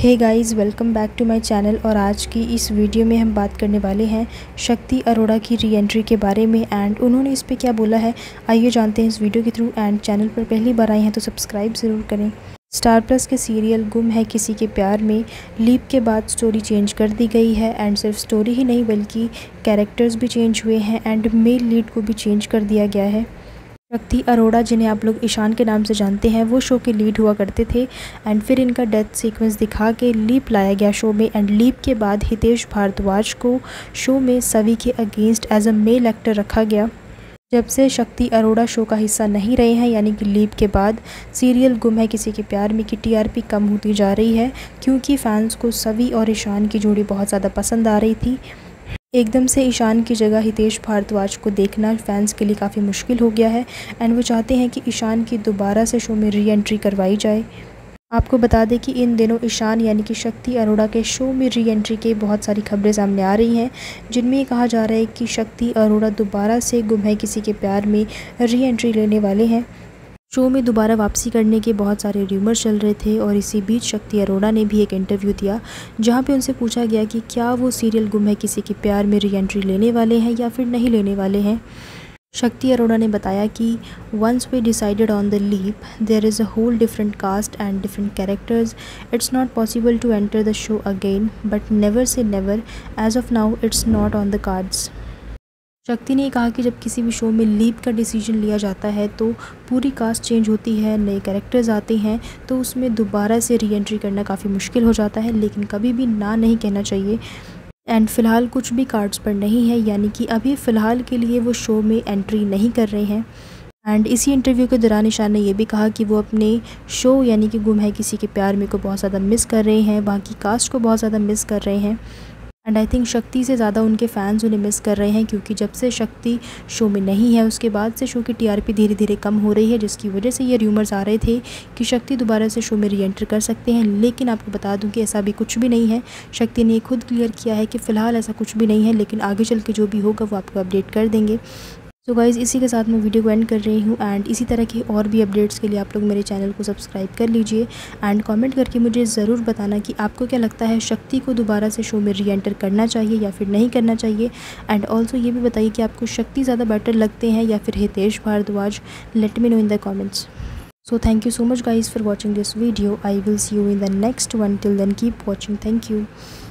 Hey guys, welcome back to my channel. और आज की इस वीडियो में हम बात करने वाले हैं शक्ति अरोड़ा की री एंट्री के बारे में एंड उन्होंने इस पे क्या बोला है। आइए जानते हैं इस वीडियो के थ्रू। एंड चैनल पर पहली बार आए हैं तो सब्सक्राइब ज़रूर करें। स्टार प्लस के सीरियल गुम है किसी के प्यार में लीप के बाद स्टोरी चेंज कर दी गई है एंड सिर्फ स्टोरी ही नहीं बल्कि कैरेक्टर्स भी चेंज हुए हैं एंड मेल लीड को भी चेंज कर दिया गया है। शक्ति अरोड़ा, जिन्हें आप लोग ईशान के नाम से जानते हैं, वो शो के लीड हुआ करते थे एंड फिर इनका डेथ सीक्वेंस दिखा के लीप लाया गया शो में एंड लीप के बाद हितेश भारद्वाज को शो में सवी के against as a male actor रखा गया। जब से शक्ति अरोड़ा शो का हिस्सा नहीं रहे हैं, यानी कि लीप के बाद सीरियल गुम है किसी के प्यार में की टीआरपी कम होती जा रही है क्योंकि फैंस को सवी और ईशान की जोड़ी बहुत ज़्यादा पसंद आ रही थी। एकदम से ईशान की जगह हितेश भारद्वाज को देखना फैंस के लिए काफ़ी मुश्किल हो गया है एंड वो चाहते हैं कि ईशान की दोबारा से शो में री एंट्री करवाई जाए। आपको बता दें कि इन दिनों ईशान यानी कि शक्ति अरोड़ा के शो में री एंट्री के बहुत सारी खबरें सामने आ रही हैं, जिनमें ये कहा जा रहा है कि शक्ति अरोड़ा दोबारा से गुम है किसी के प्यार में री एंट्री लेने वाले हैं। शो में दोबारा वापसी करने के बहुत सारे र्यूमर चल रहे थे और इसी बीच शक्ति अरोड़ा ने भी एक इंटरव्यू दिया जहां पे उनसे पूछा गया कि क्या वो सीरियल गुम है किसी के प्यार में री एंट्री लेने वाले हैं या फिर नहीं लेने वाले हैं। शक्ति अरोड़ा ने बताया कि once we decided on the leap there is a whole different cast and different characters. It's not possible to enter the show again but never say never, as of now it's not on the cards. Shakti ने कहा कि जब किसी भी show में leap का decision लिया जाता है तो पूरी कास्ट चेंज होती है, नए कैरेक्टर्स आते हैं, तो उसमें दोबारा से री एंट्री करना काफ़ी मुश्किल हो जाता है, लेकिन कभी भी ना नहीं कहना चाहिए। एंड फ़िलहाल कुछ भी कार्ड्स पर नहीं है, यानी कि अभी फ़िलहाल के लिए वो शो में एंट्री नहीं कर रहे हैं। एंड इसी इंटरव्यू के दौरान ईशान ने यह भी कहा कि वो अपने शो यानी कि गुम है किसी के प्यार में को बहुत ज़्यादा मिस कर रहे हैं, वहाँ की कास्ट को बहुत ज़्यादा मिस कर रहे हैं। एंड आई थिंक शक्ति से ज़्यादा उनके फैंस उन्हें मिस कर रहे हैं क्योंकि जब से शक्ति शो में नहीं है उसके बाद से शो की टीआरपी धीरे धीरे कम हो रही है, जिसकी वजह से ये र्यूमर्स आ रहे थे कि शक्ति दोबारा से शो में री एंटर कर सकते हैं। लेकिन आपको बता दूं कि ऐसा भी कुछ भी नहीं है। शक्ति ने खुद क्लियर किया है कि फ़िलहाल ऐसा कुछ भी नहीं है, लेकिन आगे चल के जो भी होगा वो आपको अपडेट कर देंगे। सो गाइज़, इसी के साथ मैं वीडियो को एंड कर रही हूँ एंड इसी तरह के और भी अपडेट्स के लिए आप लोग मेरे चैनल को सब्सक्राइब कर लीजिए एंड कमेंट करके मुझे ज़रूर बताना कि आपको क्या लगता है, शक्ति को दोबारा से शो में री एंटर करना चाहिए या फिर नहीं करना चाहिए। एंड ऑल्सो ये भी बताइए कि आपको शक्ति ज़्यादा बेटर लगते हैं या फिर Hitesh Bhardwaj. Let me know in the comments. So thank you so much guys for watching this video. I will see you in the next one. Till then, keep watching. Thank you.